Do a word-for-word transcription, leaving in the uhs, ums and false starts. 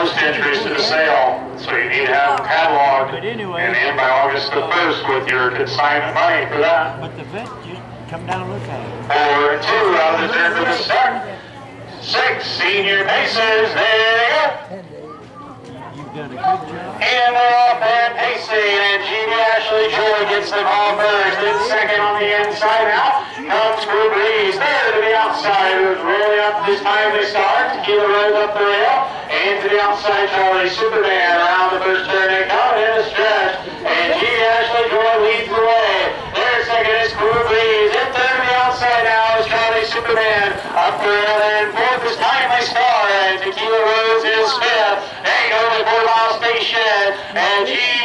post entries to the sale. So you need to have them cataloged anyway, and in by August the first with your consignment money for that. But the vet, just come down and look at it. Four and two out of the turn for the start. Six senior paces, there they go. You've done a good job. And they're off and pacing, and Genie Ashley Joy gets them all first. And second on the inside out comes Kool Breeze. There to the outside, who's rolling up this time they start. Tequila Rose up the rail. And to the outside, Charlie Superman. Around the first turn they come in a stretch. And Genie Ashley Joy leads the way. There second is Kool Breeze. And third to the outside now is Charlie Superman. Up the rail and fourth is Timely Star. And Tequila Rose is fifth. They go to Four Mile Station. And Genie